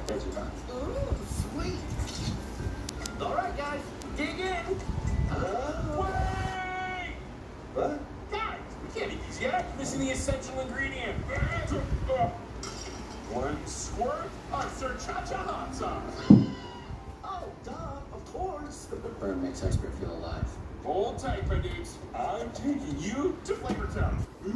There's your time. Oh, sweet. All right, guys, dig in. Wait! What? Guys, we can't eat these yet. Missing the essential ingredient. One squirt of Sir Cha-Cha hot sauce. Oh, duh, of course. Burn makes expert feel alive. Hold tight, my dudes. I'm taking you to Flavor Town.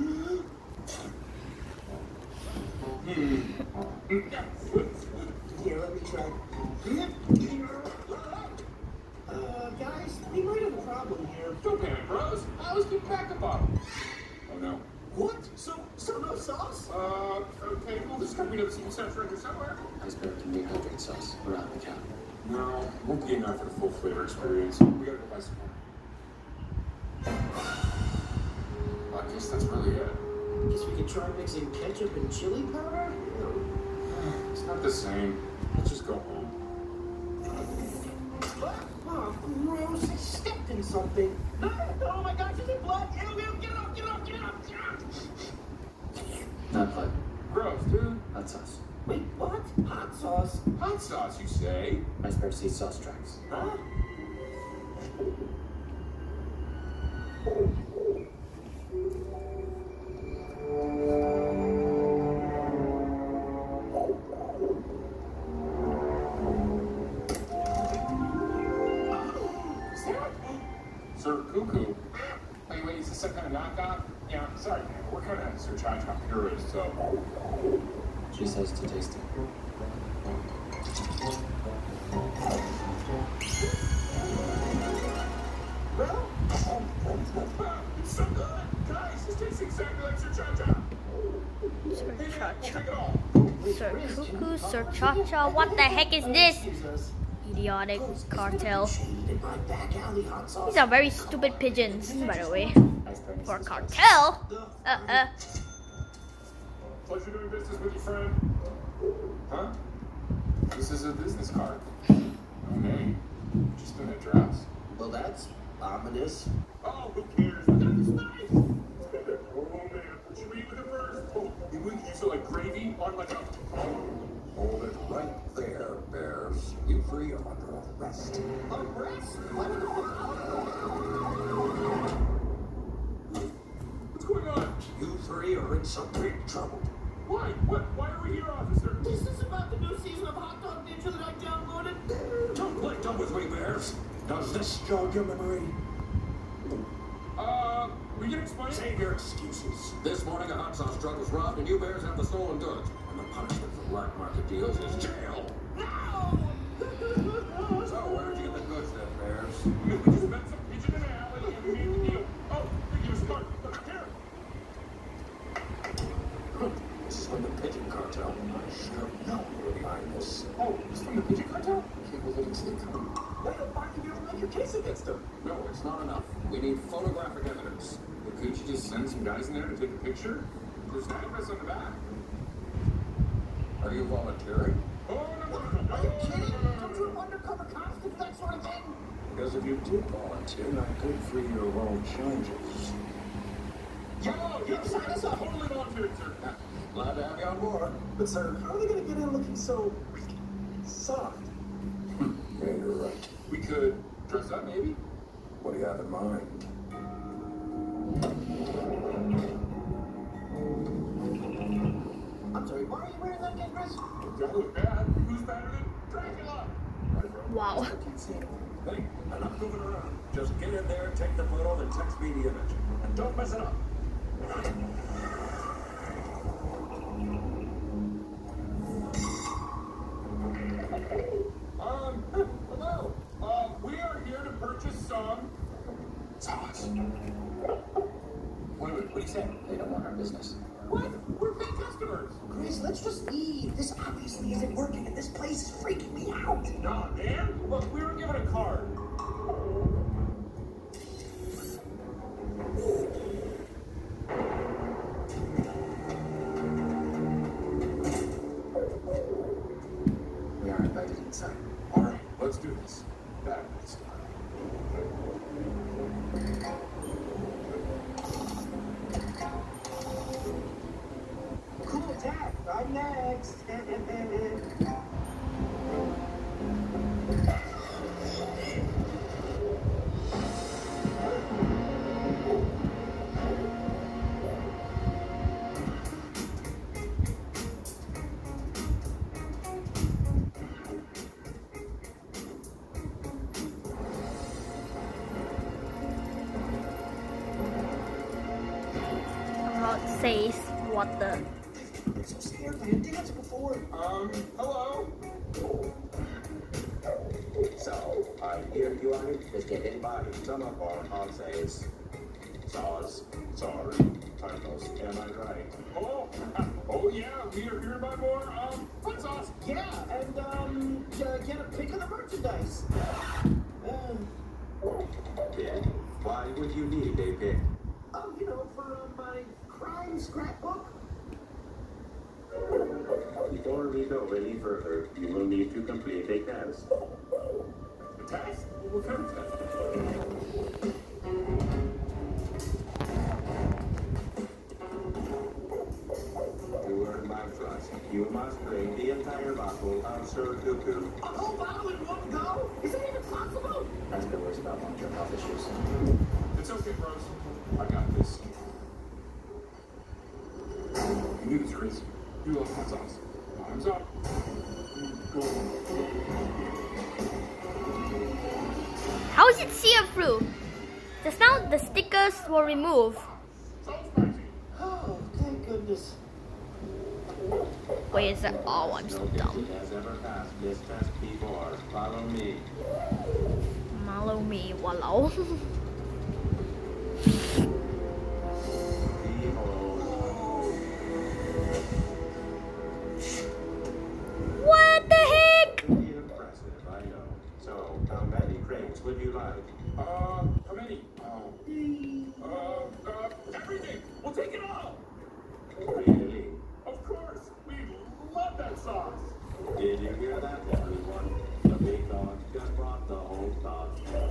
Here, let me try. Guys, we might have a problem here. Don't panic, bros. I was getting back a bottle. Oh, no. What? So no sauce? Okay, we'll just copy up some saturator somewhere. Iceberg can dehydrate sauce around the counter. No, it won't be enough for the full flavor experience. We gotta go buy some more. Well, I guess that's really it. Guess we could try mixing ketchup and chili powder? It's not the same. Let's just go home. Oh, gross. I stepped in something. Oh my gosh, is it blood? Ew, ew, get it off, get it off, get it off, get it off. Not blood. Gross, dude. Hot sauce. Wait, what? Hot sauce? Hot sauce, you say? Iceberg sees sauce tracks. Huh? Sir Cuckoo. Wait, is this some kind of knockoff? Yeah, sorry, man. We're kind of Sir Cha-Cha purists, so. She says to taste it. Well, It's so good! Guys, this tastes exactly like Sir Cha-Cha! Sir Hey, man, we'll Cha-Cha. take it all! Sir Cuckoo, Sir Cha-Cha, what the heck is this? Idiotic cartel. These are very stupid pigeons, by the way. Iceberg For sees cartel? Pleasure doing business with you, friend. Huh? This is a business card. No name. Just an address. well, that's ominous. Oh, who cares? We got this knife! Oh, man. What should we eat with it first? Oh, maybe we can use it like gravy on like a... Hold it right there, Bears. You three are under arrest. Arrest? What's going on? You three are in some big trouble. Why? Why are we here, officer? This is about the new season of Hot Dog Ninja that I downloaded. Don't play dumb with me, Bears. Does this jog your memory? We can explain. Save your excuses. This morning, a hot sauce truck was robbed, and you Bears have the stolen goods. And the punishment for black market deals is jail. No! So, where did you get the goods then, Bears? We just met some pigeon in an alley and we made the deal. Oh, they give us a card. Here. This is from the Pigeon Cartel. I should have known you were behind this. Oh, it's from the pigeon cartel? Can't believe it's the company. Why don't you ever make your case against them? No, it's not enough. We need photographic evidence. Well, couldn't you just send some guys in there to take a picture? There's an address on the back. Are you volunteering? Oh, no. Are you kidding? Don't you undercover cops do that sort of thing? Because if you did volunteer, not good for your own changes. Yo, sign us up. Totally volunteering, sir. Glad to have you on board. But sir, how are they going to get in looking so soft? Yeah, you're right. We could dress up, maybe? What do you have in mind? I'm sorry, why are you wearing that again, Chris? Don't look bad. Who's better than Dracula? Wow. Hey, enough moving around. Just get in there, take the photo, then text me the image. And don't mess it up. Hello. We are here to purchase some sauce. Wait, what do you say? They don't want our business. What? We're big customers. Chris, let's just leave. This obviously isn't working, and this place is freaking me out. Nah, man. Look, we were given a card. We are invited inside. All right, let's do this. That style. Cool, Dad. I'm next. says what the. I'm so scared. I had danced before. Hello? So, I hear you are interested in buying some of our essays. Saws, sorry, titles, am I right? Oh yeah, we are here to buy more, hot sauce. Yeah, and get a pick of the merchandise. Yeah. Why would you need a pick? You know, for my crime scrapbook. Before we go any further, you will need to complete a test. A test? What kind of test? To earn my trust, you must drink the entire bottle of Sir Cuckoo. A whole bottle in one go? Is that even possible? Friends been worried about long-term health issues. It's okay, bros. I got this. You knew the trees. You love hot sauce. Time's up. How is it see-through? Just now the stickers were removed. So spicy. Oh, thank goodness. Wait, is that? Oh, I'm so No dumb. patient has ever passed this test before. Follow me. Follow me, wallow. Behold. What the heck? Pretty impressive, I know. So, how many crates would you like? How many? Everything. We'll take it all. Really? Of course. We love that sauce. Did you hear that, everyone? The big dog just brought the whole stock.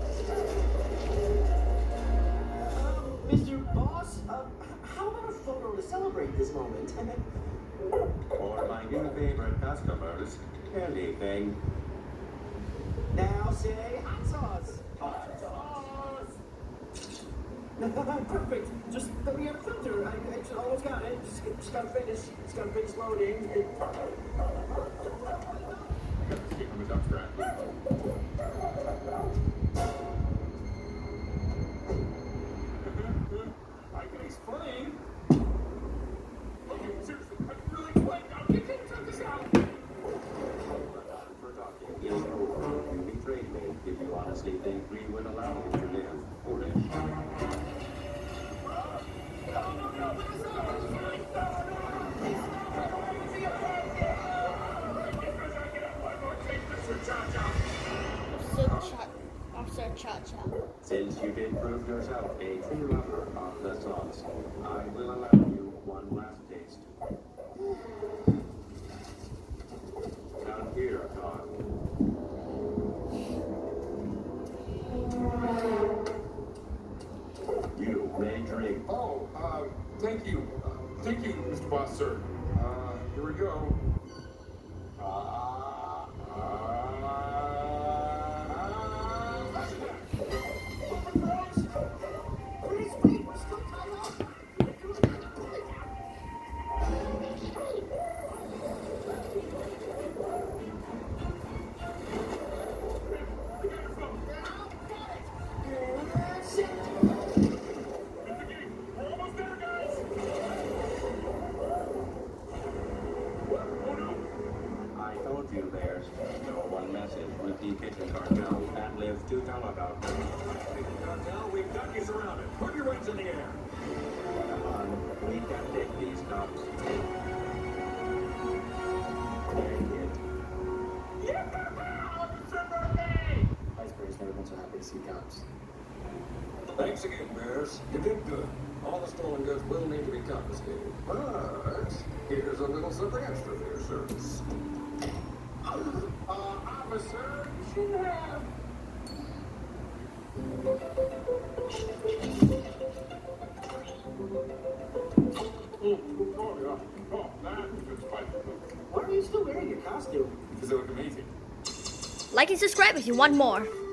Mr. Boss, how about a photo to celebrate this moment? For my new favorite customers, anything. Now say hot sauce. Hot sauce. Perfect. Just let me have a filter. I just almost got it. Just gotta finish. Just gotta finish loading. Got to stick on the dump strap. I can explain. Okay, seriously, I can really explain. Now, you can't check this out. For talking is over. You betrayed me. If you honestly think we would allow you to live, foolish. Officer Cha-Cha. Since you did prove yourself a true lover of the sauce, I will allow you one last taste. Now here, Todd. You may drink. Oh, thank you. Thank you, Mr. Boss, sir. Here we go. I told you there's no one message with the kitchen cartel that lives to tell about them. Kitchen cartel, we've got you surrounded. Put your hands in the air. Come on, we can take these cups. Take it. Iceberg's never been so happy to see cops. Thanks again, Bears. You did good. All the stolen goods will need to be confiscated. But here's a little something extra for your service. Officer, you should have. Oh, yeah. Oh, that's a good spice. Why are you still wearing your costume? Because they look amazing. Like and subscribe if you want more.